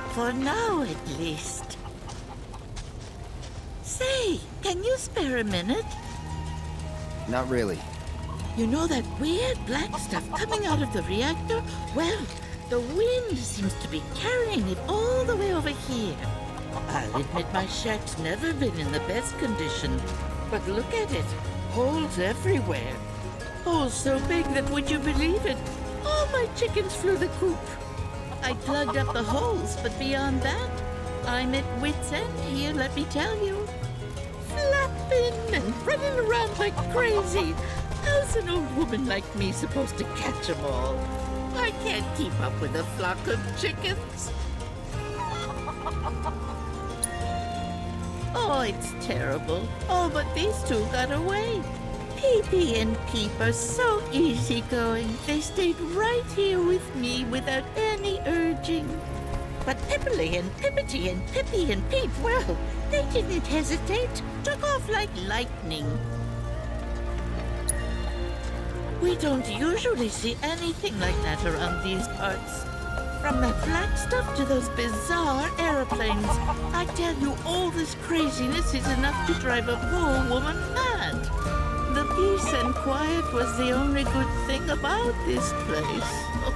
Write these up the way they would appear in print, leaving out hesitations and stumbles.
For now, at least. Say, can you spare a minute? Not really. You know that weird black stuff coming out of the reactor? Well, the wind seems to be carrying it all the way over here. I'll admit my shack's never been in the best condition, but look at it. Holes everywhere. Holes so big that, would you believe it, all my chickens flew the coop. I plugged up the holes, but beyond that, I'm at wit's end here, let me tell you. Flapping and running around like crazy. How's an old woman like me supposed to catch them all? I can't keep up with a flock of chickens. Oh, it's terrible. Oh, but these two got away. Pee-Pee and Peep are so easygoing. They stayed right here with me without any urging. But Pipperly and Pippity and Pippy and Peep, well, they didn't hesitate. Took off like lightning. We don't usually see anything like that around these parts. From that black stuff to those bizarre aeroplanes. I tell you, all this craziness is enough to drive a poor woman mad. The peace and quiet was the only good thing about this place.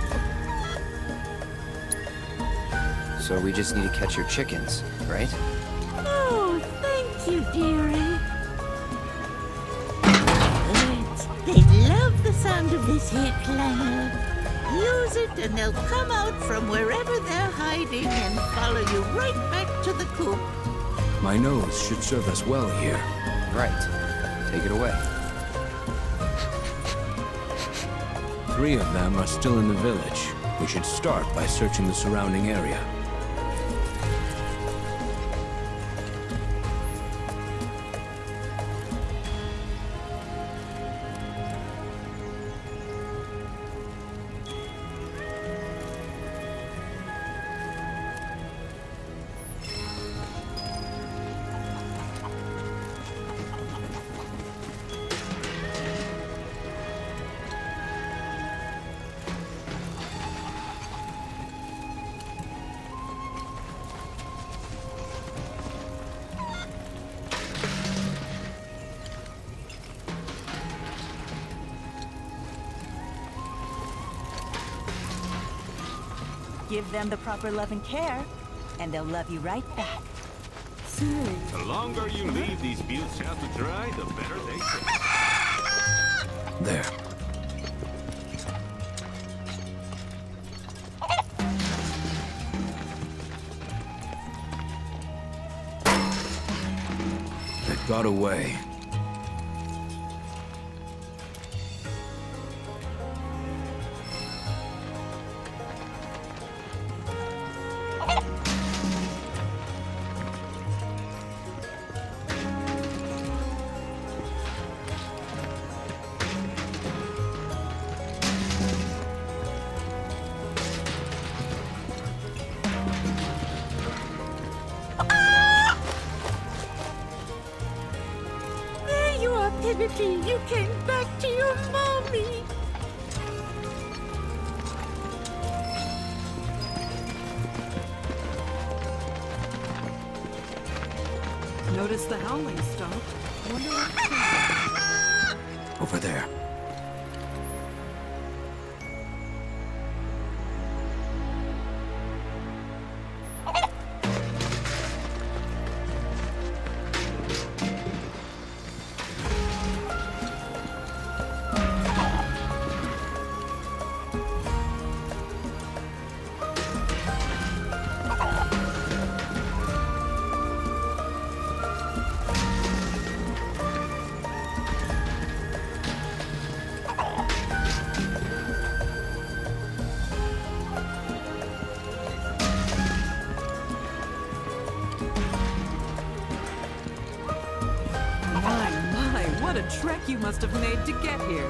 So we just need to catch your chickens, right? Oh, thank you, dearie. They love the sound of this here clanger. Use it and they'll come out from wherever they're hiding and follow you right back to the coop. My nose should serve us well here. Right. Take it away. 3 of them are still in the village. We should start by searching the surrounding area. Give them the proper love and care, and they'll love you right back. The longer you leave these buttes out to dry, the better they taste. There. It got away. You came back to your mommy. Notice the howling stopped. Wonder what... Over there. What a trek you must have made to get here.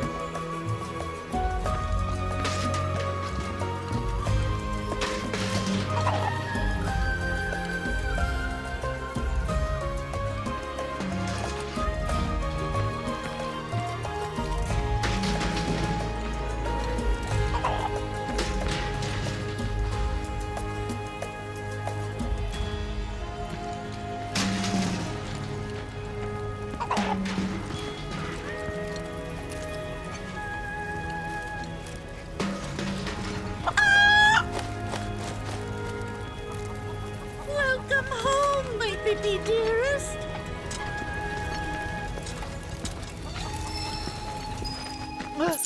What?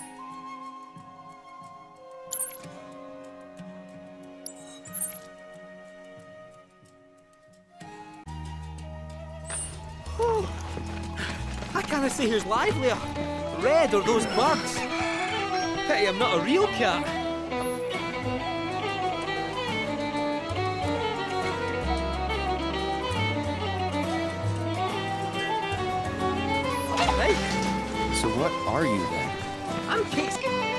I can't see who's livelier, Red or those birds. Pity I'm not a real cat. Right. So what are you then? I'm Kate's...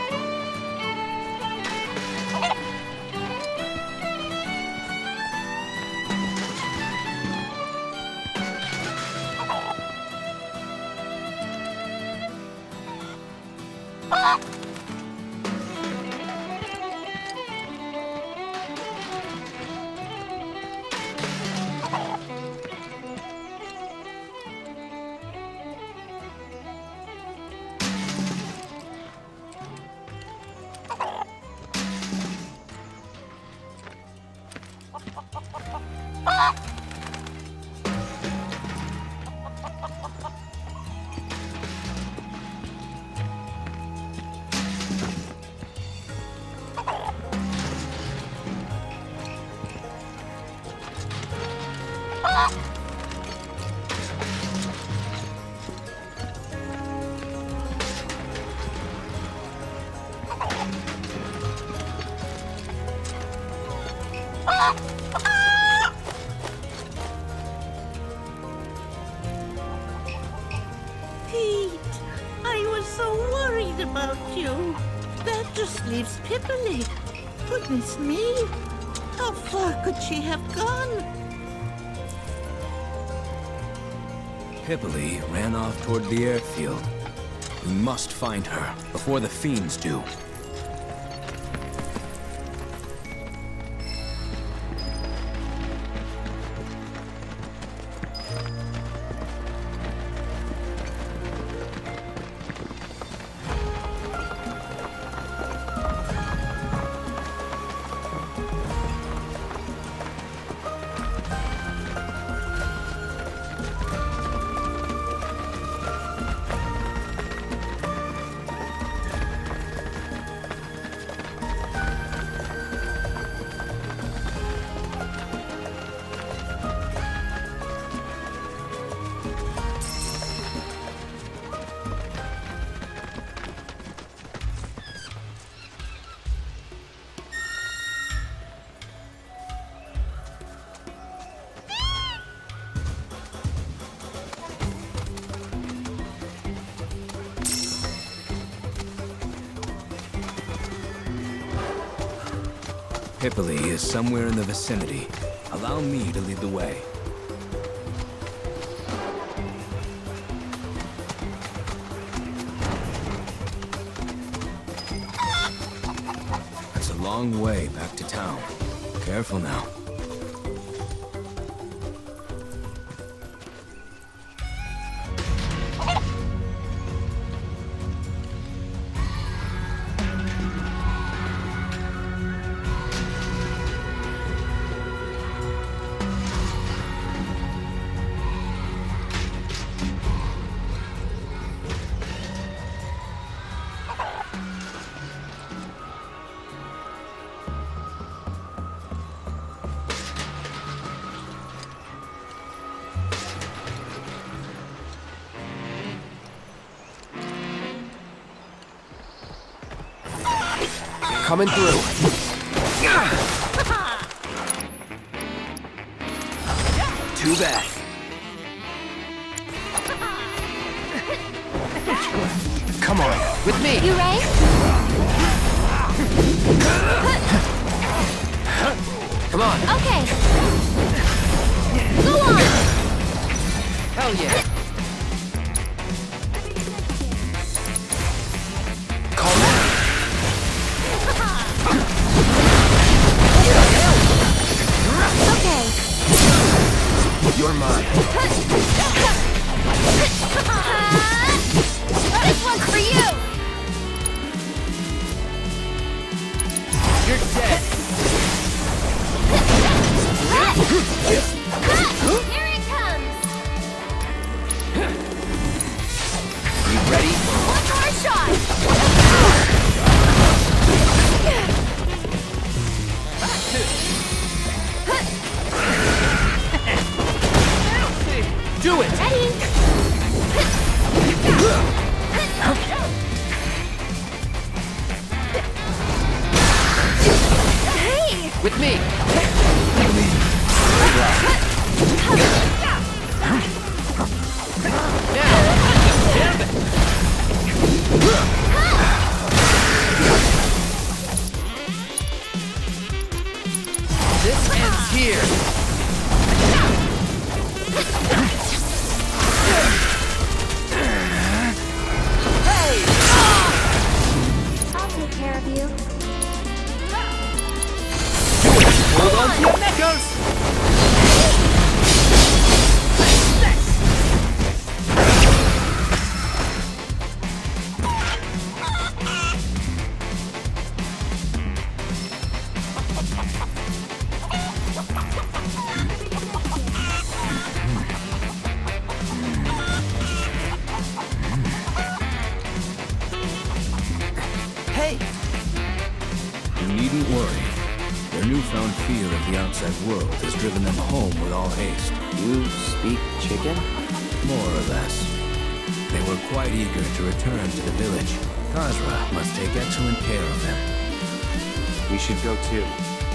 Pete, I was so worried about you. That just leaves Feburary. Goodness me. How far could she have gone? Feburary ran off toward the airfield. We must find her before the fiends do. Feburary is somewhere in the vicinity. Allow me to lead the way. That's a long way back to town. Careful now. Coming through. Too bad. Come on, with me. You ready? Come on. Okay. Go on. Hell yeah. Calm down. Okay. You're mine. This one's for you. You're dead. Here it comes. Hey! You needn't worry. Their newfound fear of the outside world has driven them home with all haste. You speak chicken? More or less. They were quite eager to return to the village. Khazra must take excellent care of them. We should go too.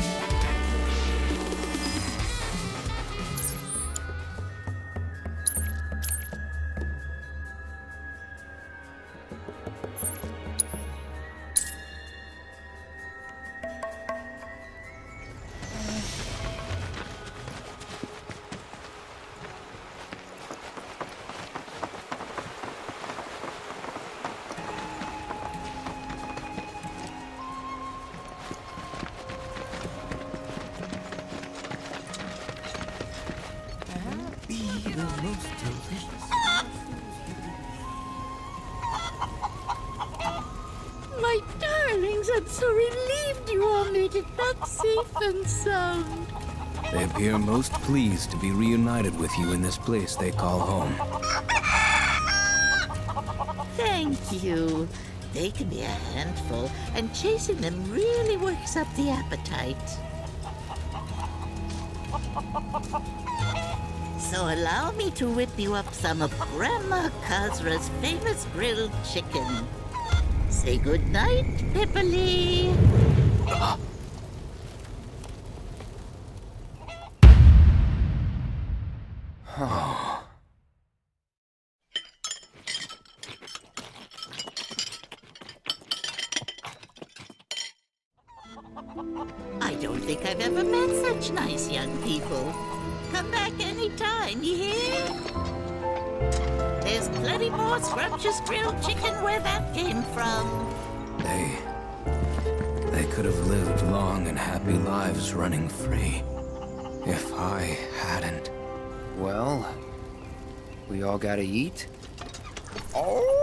My darlings, I'm so relieved you all made it back safe and sound. They appear most pleased to be reunited with you in this place they call home. Thank you. They can be a handful, and chasing them really works up the appetite. So allow me to whip you up some of Grandma Khazra's famous grilled chicken. Say goodnight, Feburary. I don't think I've ever met such nice young people. Come back anytime, you hear? There's plenty more scrumptious grilled chicken where that came from. They could have lived long and happy lives running free. If I hadn't. Well, we all gotta eat. Oh!